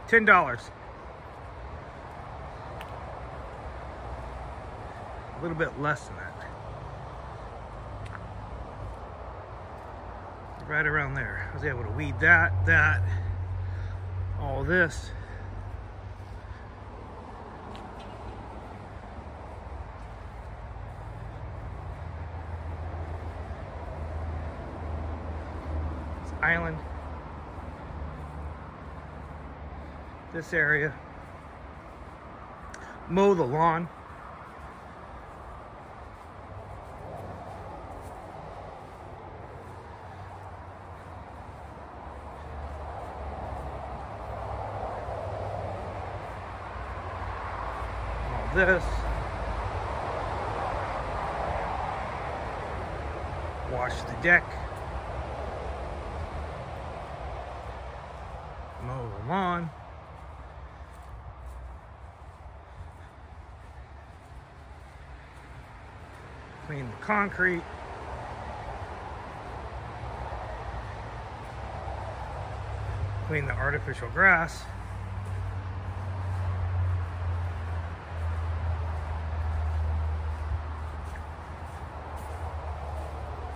$10. A little bit less than that. Right around there. I was able to weed that, all this. This island. This area. Mow the lawn. This, wash the deck, mow the lawn, clean the concrete, clean the artificial grass.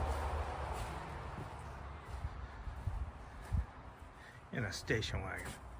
In a station wagon.